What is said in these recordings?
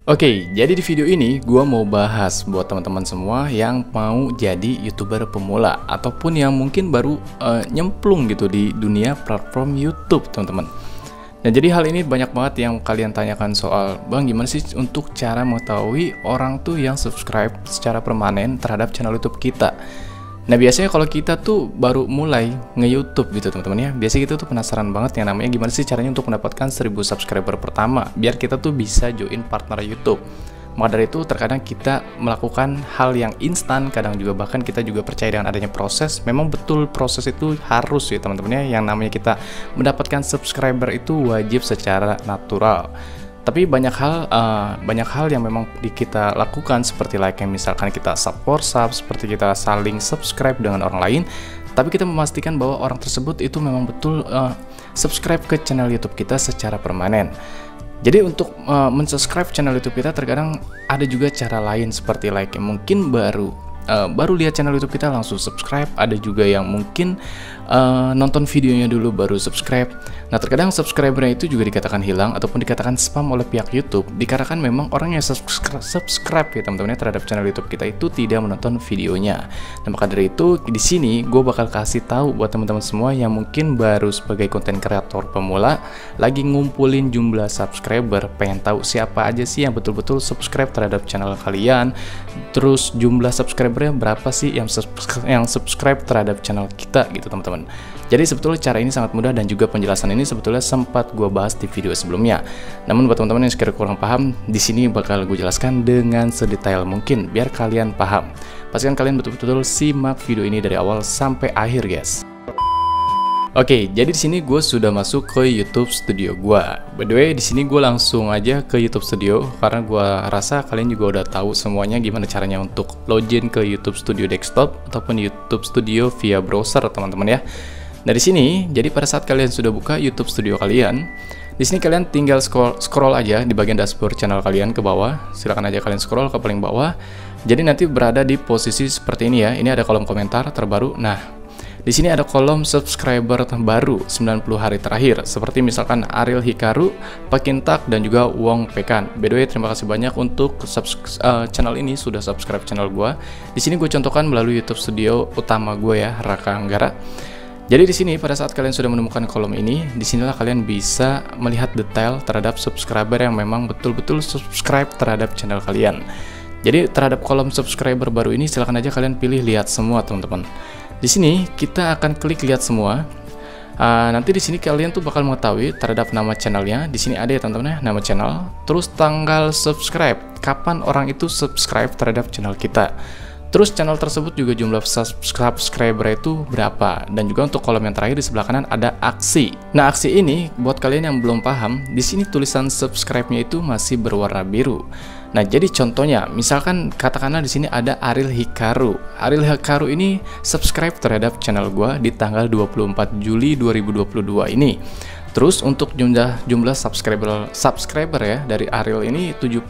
Oke, jadi di video ini gua mau bahas buat teman-teman semua yang mau jadi YouTuber pemula ataupun yang mungkin baru nyemplung gitu di dunia platform YouTube, teman-teman. Nah, jadi hal ini banyak banget yang kalian tanyakan soal, Bang, gimana sih untuk cara mengetahui orang tuh yang subscribe secara permanen terhadap channel YouTube kita? Nah, biasanya kalau kita tuh baru mulai nge-YouTube gitu teman-teman ya, biasanya kita tuh penasaran banget yang namanya gimana sih caranya untuk mendapatkan 1000 subscriber pertama biar kita tuh bisa join partner YouTube. Maka dari itu terkadang kita melakukan hal yang instan, kadang juga bahkan kita juga percaya dengan adanya proses. Memang betul proses itu harus ya teman-teman ya, yang namanya kita mendapatkan subscriber itu wajib secara natural. Tapi banyak hal yang memang kita lakukan seperti like misalkan kita support seperti kita saling subscribe dengan orang lain, tapi kita memastikan bahwa orang tersebut itu memang betul subscribe ke channel YouTube kita secara permanen. Jadi untuk mensubscribe channel YouTube kita terkadang ada juga cara lain seperti like yang mungkin baru lihat channel YouTube kita langsung subscribe, ada juga yang mungkin nonton videonya dulu baru subscribe. Nah, terkadang subscribernya itu juga dikatakan hilang ataupun dikatakan spam oleh pihak YouTube dikarenakan memang orang yang subscribe ya teman-teman ya terhadap channel YouTube kita itu tidak menonton videonya. Nah, maka dari itu di sini gue bakal kasih tahu buat teman-teman semua yang mungkin baru sebagai konten kreator pemula lagi ngumpulin jumlah subscriber, pengen tahu siapa aja sih yang betul-betul subscribe terhadap channel kalian, terus jumlah subscribernya berapa sih yang subscribe terhadap channel kita gitu teman-teman. Jadi sebetulnya cara ini sangat mudah dan juga penjelasan ini sebetulnya sempat gue bahas di video sebelumnya. Namun buat teman-teman yang sekiranya kurang paham, di sini bakal gue jelaskan dengan sedetail mungkin biar kalian paham. Pastikan kalian betul-betul simak video ini dari awal sampai akhir, guys. Oke, jadi di sini gue sudah masuk ke YouTube Studio gue. By the way, di sini gue langsung aja ke YouTube Studio karena gue rasa kalian juga udah tahu semuanya gimana caranya untuk login ke YouTube Studio Desktop ataupun YouTube Studio via browser, teman-teman ya. Nah, di sini, jadi pada saat kalian sudah buka YouTube Studio kalian, di sini kalian tinggal scroll aja di bagian dashboard channel kalian ke bawah. Silakan aja kalian scroll ke paling bawah. Jadi nanti berada di posisi seperti ini ya. Ini ada kolom komentar terbaru. Nah, di sini ada kolom subscriber terbaru 90 hari terakhir, seperti misalkan Ariel Hikaru, Pakintak, dan juga Wong Pekan. By the way, terima kasih banyak untuk channel ini sudah subscribe channel gue. Di sini gue contohkan melalui YouTube Studio utama gue ya, Raka Anggara. Jadi di sini pada saat kalian sudah menemukan kolom ini, disinilah kalian bisa melihat detail terhadap subscriber yang memang betul-betul subscribe terhadap channel kalian. Jadi terhadap kolom subscriber baru ini silahkan aja kalian pilih lihat semua, teman-teman. Di sini kita akan klik lihat semua. Nanti di sini kalian tuh bakal mengetahui terhadap nama channelnya. Di sini ada ya teman-teman ya, nama channel, terus tanggal subscribe, kapan orang itu subscribe terhadap channel kita. Terus channel tersebut juga jumlah subscriber itu berapa, dan juga untuk kolom yang terakhir di sebelah kanan ada aksi. Nah, aksi ini buat kalian yang belum paham, di sini tulisan subscribe-nya itu masih berwarna biru. Nah, jadi contohnya, misalkan katakanlah di sini ada Ariel Hikaru. Ariel Hikaru ini subscribe terhadap channel gua di tanggal 24 Juli 2022 ini. Terus untuk jumlah subscriber ya dari Ariel ini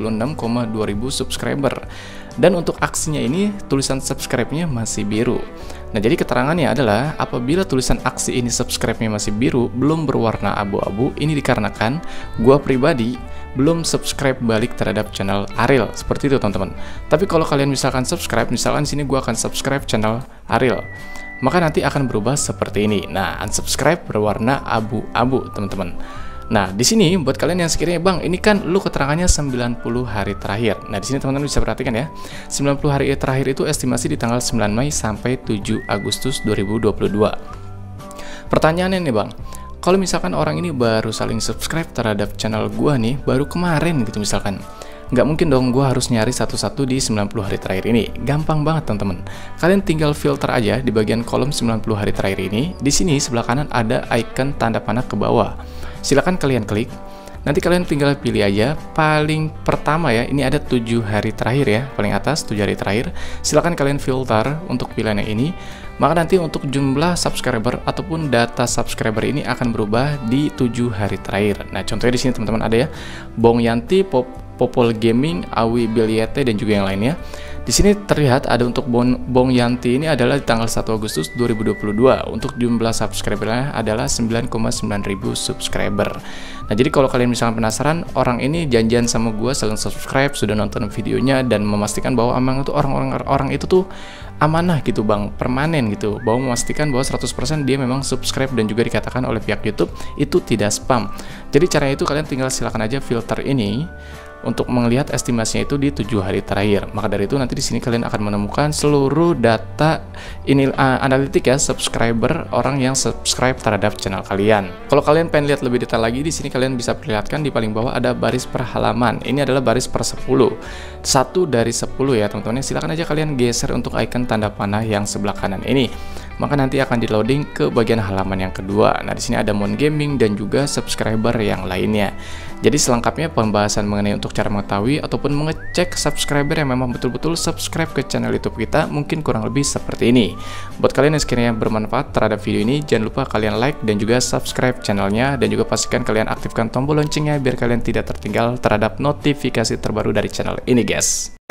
76,200 subscriber. Dan untuk aksinya ini tulisan subscribe-nya masih biru. Nah, jadi keterangannya adalah apabila tulisan aksi ini subscribe-nya masih biru, belum berwarna abu-abu, ini dikarenakan gua pribadi belum subscribe balik terhadap channel Ariel. Seperti itu, teman-teman. Tapi kalau kalian misalkan subscribe, misalkan di sini gua akan subscribe channel Ariel, maka nanti akan berubah seperti ini. Nah, unsubscribe berwarna abu-abu, teman-teman. Nah, di sini buat kalian yang sekiranya, Bang, ini kan lu keterangannya 90 hari terakhir. Nah, di sini teman-teman bisa perhatikan ya. 90 hari terakhir itu estimasi di tanggal 9 Mei sampai 7 Agustus 2022. Pertanyaannya nih, Bang. Kalau misalkan orang ini baru saling subscribe terhadap channel gua nih, baru kemarin gitu misalkan. Nggak mungkin dong gue harus nyari satu-satu di 90 hari terakhir ini. Gampang banget, teman-teman. Kalian tinggal filter aja di bagian kolom 90 hari terakhir ini. Di sini sebelah kanan ada icon tanda panah ke bawah. Silakan kalian klik. Nanti kalian tinggal pilih aja paling pertama ya. Ini ada 7 hari terakhir ya, paling atas 7 hari terakhir. Silakan kalian filter untuk pilihan yang ini. Maka nanti untuk jumlah subscriber ataupun data subscriber ini akan berubah di 7 hari terakhir. Nah, contohnya di sini teman-teman ada ya, Bong Yanti, Popol Gaming, Awi Biliete, dan juga yang lainnya. Di sini terlihat ada untuk Bong Yanti ini adalah di tanggal 1 Agustus 2022. Untuk jumlah subscribernya adalah 9,9 ribu subscriber. Nah, jadi kalau kalian misalnya penasaran, orang ini janjian sama gue selain subscribe, sudah nonton videonya dan memastikan bahwa emang itu orang itu tuh amanah gitu bang, permanen gitu, bahwa memastikan bahwa 100% dia memang subscribe dan juga dikatakan oleh pihak YouTube itu tidak spam. Jadi caranya itu kalian tinggal silakan aja filter ini untuk melihat estimasinya itu di 7 hari terakhir. Maka dari itu nanti di sini kalian akan menemukan seluruh data ini analitik ya, subscriber orang yang subscribe terhadap channel kalian. Kalau kalian pengen lihat lebih detail lagi, di sini kalian bisa perlihatkan di paling bawah ada baris per halaman. Ini adalah baris per 10. 1 dari 10 ya teman-teman. Silakan aja kalian geser untuk icon tanda panah yang sebelah kanan ini. Maka nanti akan di loading ke bagian halaman yang kedua. Nah, di sini ada Mon Gaming dan juga subscriber yang lainnya. Jadi selengkapnya pembahasan mengenai untuk cara mengetahui ataupun mengecek subscriber yang memang betul-betul subscribe ke channel YouTube kita mungkin kurang lebih seperti ini. Buat kalian yang sekiranya bermanfaat terhadap video ini, jangan lupa kalian like dan juga subscribe channelnya, dan juga pastikan kalian aktifkan tombol loncengnya biar kalian tidak tertinggal terhadap notifikasi terbaru dari channel ini guys.